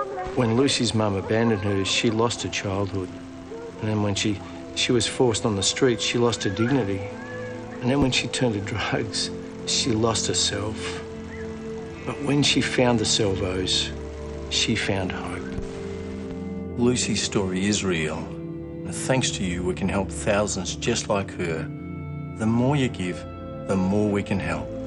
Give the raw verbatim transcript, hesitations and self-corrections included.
When Lucy's mum abandoned her, she lost her childhood. And then when she, she was forced on the streets, she lost her dignity. And then when she turned to drugs, she lost herself. But when she found the Salvos, she found hope. Lucy's story is real. And thanks to you, we can help thousands just like her. The more you give, the more we can help.